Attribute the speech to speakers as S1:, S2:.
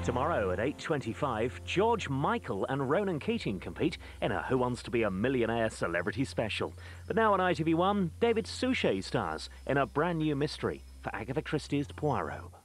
S1: Tomorrow at 8:25, George Michael and Ronan Keating compete in a Who Wants to Be a Millionaire celebrity special. But now on ITV1, David Suchet stars in a brand new mystery for Agatha Christie's Poirot.